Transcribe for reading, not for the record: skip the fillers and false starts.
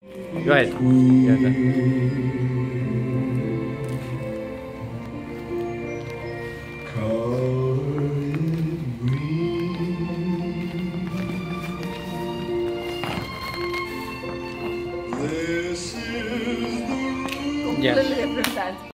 Go ahead. Yeah, This is the yeah. Completely different dance.